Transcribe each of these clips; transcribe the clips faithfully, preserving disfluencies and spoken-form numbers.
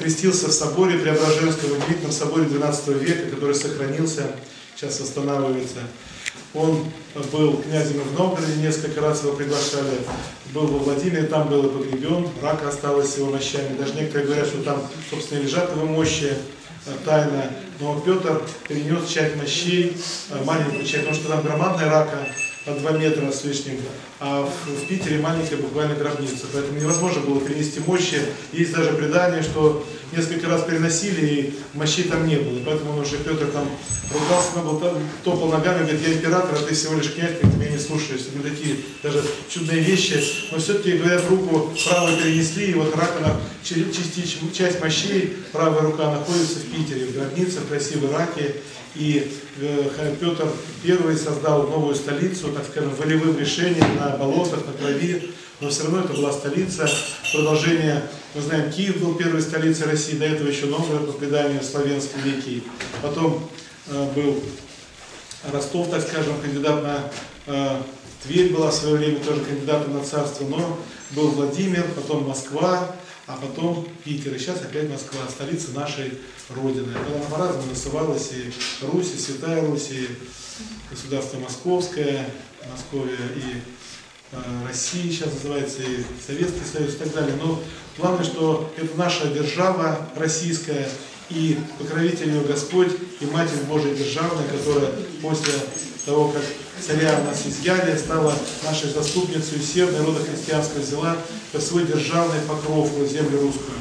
крестился в соборе Преображенском, в удивительном соборе двенадцатого века, который сохранился, сейчас восстанавливается. Он был князем в Новгороде, несколько раз его приглашали, был во Владимире, там был и погребен, рак осталось его мощами. Даже некоторые говорят, что там, собственно, лежат его мощи, тайна. Но Петр перенес часть мощей, маленькую часть, потому что там громадная рака, по два метра с лишним, а в, в Питере маленькая буквально гробница. Поэтому невозможно было перенести мощи. Есть даже предание, что несколько раз переносили, и мощей там не было. Поэтому он уже, Петр, там ругался, был, топал ногами, говорит: я император, а ты всего лишь князь, ты меня не слушаешься. Ну, такие даже чудные вещи. Но все-таки, говорят, руку правую перенесли, и вот рака, частично, часть мощей, правая рука находится в Питере, в гробнице, в красивой раке. И э, Петр Первый создал новую столицу, так скажем, волевым решением на болотах, на крови, но все равно это была столица. Продолжение, мы знаем, Киев был первой столицей России, до этого еще Новгород, по преданию, славянский Великий. Потом э, был Ростов, так скажем, кандидат на э, Тверь была в свое время тоже кандидатом на царство, но был Владимир, потом Москва, а потом Питер, и сейчас опять Москва, столица нашей Родины. Она по-разному называлась, и Русь, и Святая Русь, и государство Московское, Московия, и э, Россия сейчас называется, и Советский Союз, и так далее. Но главное, что это наша держава российская, и покровитель ее Господь, и Матерь Божия Державная, которая после того, как царя у нас изъяли, стала нашей заступницей, усердной, рода христианского взяла под свой державный покров на землю русскую.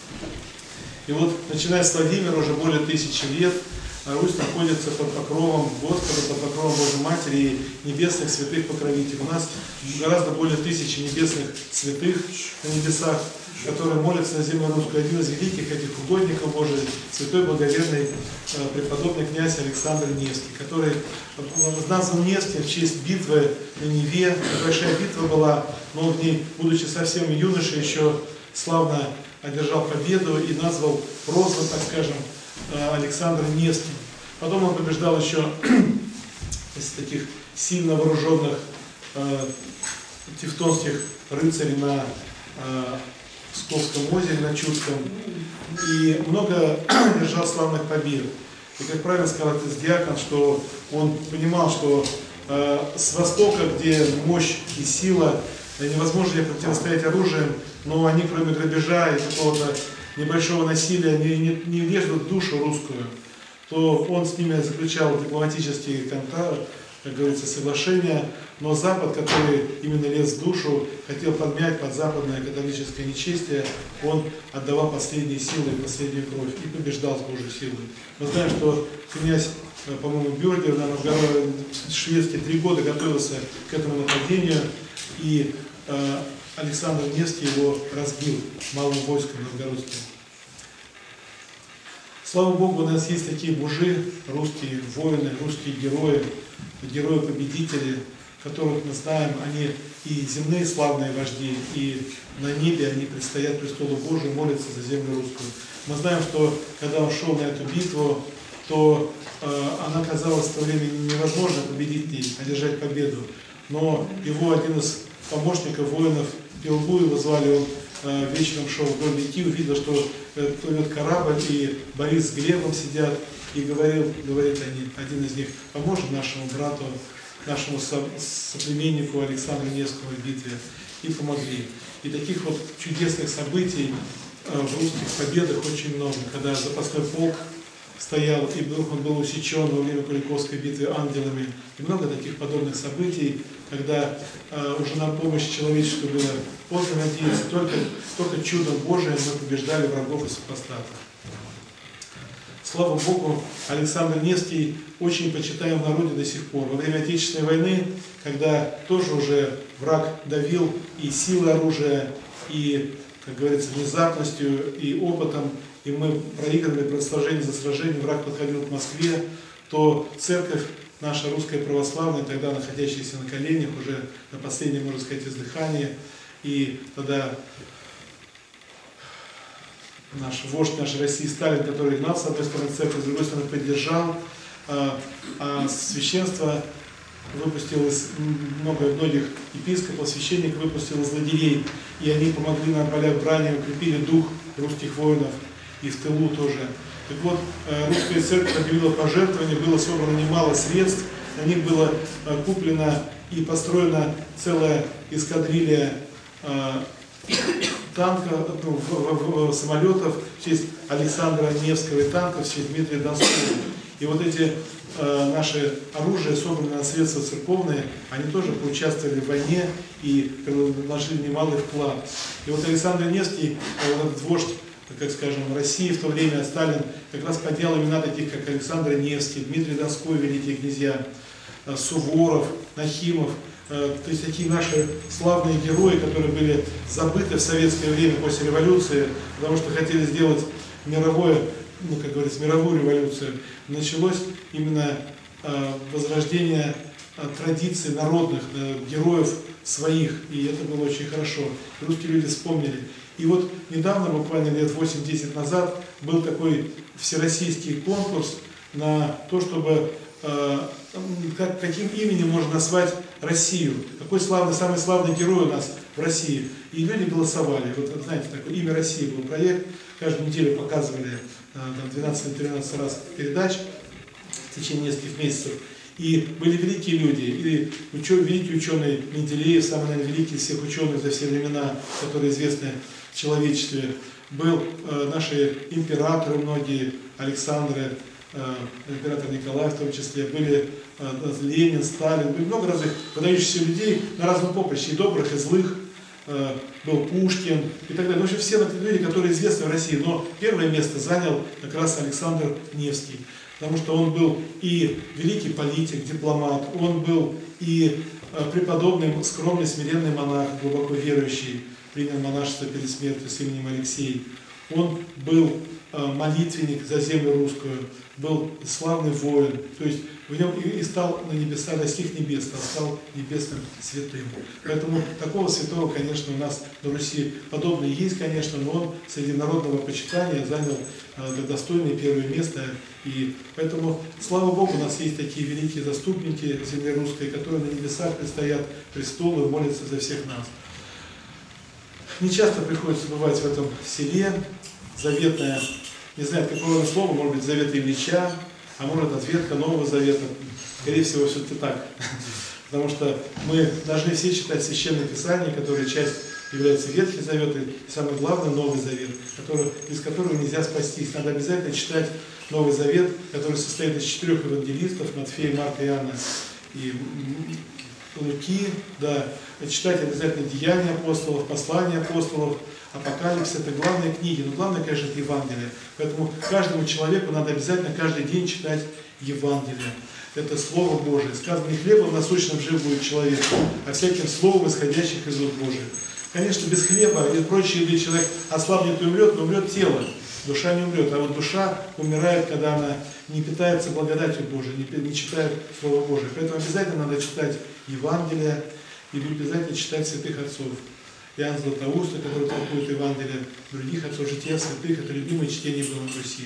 И вот, начиная с Владимира, уже более тысячи лет, Русь находится под покровом Господа, под покровом Божьей Матери и небесных святых покровителей. У нас гораздо более тысячи небесных святых на небесах, которые молятся на землю русскую. Один из великих этих угодников Божьих, святой благоверный преподобный князь Александр Невский, который назван Невским в честь битвы на Неве. Большая битва была, но он в ней, будучи совсем юношей, еще славно одержал победу и назвал, прозван, так скажем, Александр Невским. Потом он побеждал еще из таких сильно вооруженных э, тевтонских рыцарей на э, Псковском озере, на Чудском, и много держал славных побед. И, как правильно сказал отец Диакон, что он понимал, что э, с востока, где мощь и сила, невозможно ей противостоять оружием, но они, кроме грабежа и какого-то небольшого насилия, не, не, не врежут душу русскую, то он с ними заключал дипломатические контакты, как говорится, соглашения, но Запад, который именно лез в душу, хотел подмять под западное католическое нечестие, он отдавал последние силы и последнюю кровь и побеждал с Божьей силой. Мы знаем, что князь, по-моему, Бюргер, шведский, три года готовился к этому нападению, и э, Александр Невский его разбил малым войском новгородским. Слава Богу, у нас есть такие мужи, русские воины, русские герои, герои-победители, которых мы знаем, они и земные славные вожди, и на небе они предстоят престолу Божию, молятся за землю русскую. Мы знаем, что когда он шел на эту битву, то э, она казалась в то время невозможно победить ней, одержать победу. Но его один из помощников воинов, Пилбу его звали, он э, вечером шел вдоль реки, увидел, что э, плывет корабль, и Борис с Глебом сидят, и говорил, говорит они, один из них: поможет нашему брату, нашему со, соплеменнику Александру Невскому в битве. И помогли. И таких вот чудесных событий э, в русских победах очень много, когда запасной полк стоял, и вдруг он был усечен во время Куликовской битвы ангелами. И много таких подобных событий, когда э, уже на помощь человечеству было поздно надеяться, только, только чудом Божиим мы побеждали врагов и супостатов. Слава Богу, Александр Невский очень почитаем в народе до сих пор. Во время Отечественной войны, когда тоже уже враг давил и силой оружия, и, как говорится, внезапностью, и опытом, и мы проигрывали при сражении за сражением, враг подходил к Москве, то церковь наша русская православная, тогда находящаяся на коленях, уже на последнем, можно сказать, издыхании, и тогда наш вождь нашей России Сталин, который гнал с одной стороны церковь, с другой стороны поддержал, а, а священство выпустил из много, многих епископов, священников выпустил из лагерей, и они помогли на полях брани, укрепили дух русских воинов. и в тылу тоже. Так вот, русская церковь объявила пожертвование, было собрано немало средств, на них было куплено и построена целая эскадрилья танков, ну, в, в, в, самолетов в честь Александра Невского и танков в честь Дмитрия Донского. И вот эти э, наши оружия, собранные на средства церковные, они тоже поучаствовали в войне и вложили немалый вклад. И вот Александр Невский, э, вот этот вождь, как скажем, России в то время, Сталин, как раз поднял имена таких, как Александр Невский, Дмитрий Донской, великие князья, э, Суворов, Нахимов. То есть такие наши славные герои, которые были забыты в советское время после революции, потому что хотели сделать мировое, ну, как говорится, мировую революцию. Началось именно э, возрождение э, традиций народных, э, героев своих, и это было очень хорошо. Русские люди вспомнили. И вот недавно, буквально лет восемь-десять назад, был такой всероссийский конкурс на то, чтобы э, как, каким именем можно назвать Россию, какой славный, самый славный герой у нас в России. И люди голосовали. Вот, знаете, такое «Имя России» был проект, каждую неделю показывали двенадцать-тринадцать раз передач в течение нескольких месяцев. И были великие люди, и учё, великий ученый Менделеев, самый, наверное, великий из всех ученых за все времена, которые известны в человечестве. Был э, наши императоры многие, Александры, э, император Николай в том числе, были э, Ленин, Сталин, были много разных выдающихся людей на разном поприще, и добрых, и злых. Э, был Пушкин и так далее. В общем, все люди, которые известны в России, но первое место занял как раз Александр Невский. Потому что он был и великий политик, дипломат, он был и преподобный, скромный, смиренный монах, глубоко верующий, принял монашество перед смертью с именем Алексей. Он был молитвенник за землю русскую, был славный воин, то есть в нем и стал на небеса, достиг небес, а стал небесным святым. Поэтому такого святого, конечно, у нас на Руси подобные есть, конечно, но он среди народного почитания занял э, достойное первое место. И поэтому, слава Богу, у нас есть такие великие заступники земли русской, которые на небесах предстоят престолу и молятся за всех нас. Не часто приходится бывать в этом селе, заветное, не знаю, какое слово, может быть, завет Ильича, а может, ответка Нового Завета. Скорее всего, все-таки так. Потому что мы должны все читать Священное Писание, которое часть является Ветхий Завет, и самое главное Новый Завет, который, без которого нельзя спастись. Надо обязательно читать Новый Завет, который состоит из четырех евангелистов, Матфея, Марка, Иоанна и Луки, да, читать обязательно Деяния апостолов, Послания апостолов, Апокалипсис — это главные книги, но главное, конечно, это Евангелие. Поэтому каждому человеку надо обязательно каждый день читать Евангелие. Это Слово Божие. Сказано, не хлебом насущным жив будет человек, а всяким словом, исходящих из уст Божьих. Конечно, без хлеба и прочей еды человек ослабнет и умрет, но умрет тело. Душа не умрет, а вот душа умирает, когда она не питается благодатью Божией, не, не читает Слово Божие. Поэтому обязательно надо читать Евангелие и обязательно читать святых отцов. Иоанн Златоуст, который толкует Евангелие, других отцов, жития святых, это любимое чтение было в Руси.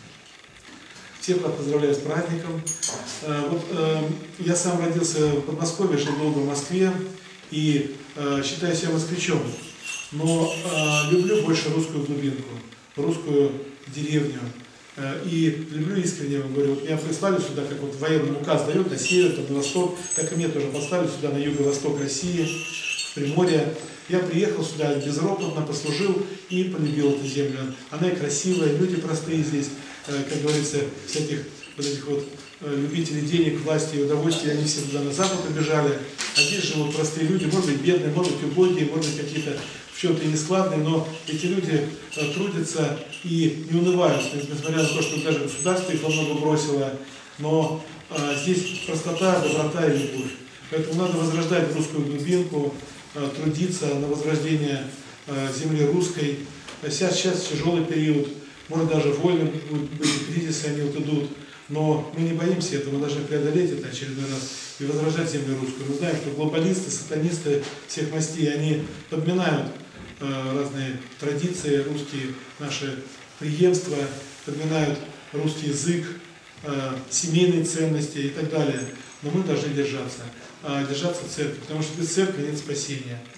Всех вас поздравляю с праздником. Вот, я сам родился в Подмосковье, жил долго в Москве и считаю себя москвичом, но люблю больше русскую глубинку, русскую деревню. И люблю искренне, говорю, вот меня прислали сюда, как вот военный указ дает, на север, там, на восток, так и меня тоже послали сюда, на юго-восток России, в Приморье. Я приехал сюда, безропотно послужил и полюбил эту землю. Она и красивая, люди простые здесь, как говорится, всяких вот этих вот любителей денег, власти и удовольствия, они все туда на запад побежали. А здесь живут простые люди, может быть бедные, может быть убогие, может быть какие-то в чем-то и нескладные, но эти люди трудятся и не унывают, несмотря на то, что даже государство их во много бросило. Но а, здесь простота, доброта и любовь. Поэтому надо возрождать русскую глубинку, трудиться на возрождение земли русской. Сейчас, сейчас тяжелый период, может даже войны будут, кризисы, они вот идут, но мы не боимся этого, мы должны преодолеть это очередной раз и возрождать землю русскую. Мы знаем, что глобалисты, сатанисты всех мастей, они подминают э, разные традиции, русские наши преемства, подминают русский язык, э, семейные ценности и так далее. Но мы должны держаться. Держаться церкви, потому что без церкви нет спасения.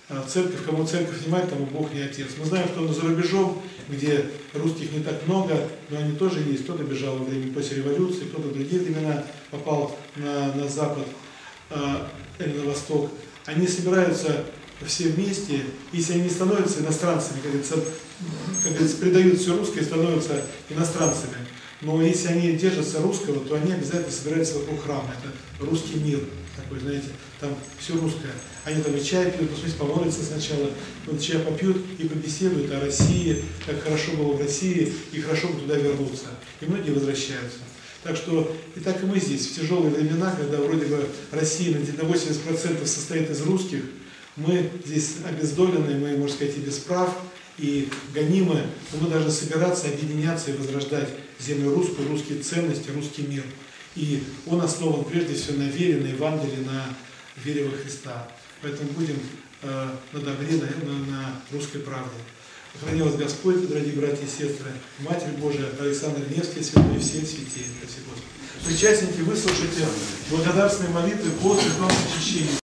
церковь, кому церковь внимает, тому Бог не отец. Мы знаем, что за рубежом, где русских не так много, но они тоже есть. Кто-то бежал во время после революции, кто-то в другие времена попал на, на запад или на восток. Они собираются все вместе, если они не становятся иностранцами, как говорится, как говорится, предают все русское и становятся иностранцами. Но если они держатся русского, то они обязательно собираются вокруг храма. Это русский мир такой, знаете, там все русское. Они там и чай пьют, посмотрите, помолятся сначала, вот чай попьют и побеседуют о России, как хорошо было в России, и хорошо бы туда вернуться. И многие возвращаются. Так что, и так и мы здесь, в тяжелые времена, когда вроде бы Россия на восемьдесят процентов состоит из русских, мы здесь обездолены, мы, можно сказать, и без прав, и гонимы, но мы должны собираться, объединяться и возрождать землю русскую, русские ценности, русский мир. И он основан прежде всего на вере, на Евангелии, на вере во Христа. Поэтому будем э, на добре, на, на, на русской правде. Храни вас Господь, дорогие братья и сестры, Матерь Божия, Александр Невский, святой, все святые. Причастники, выслушайте благодарственные молитвы по святому причащению.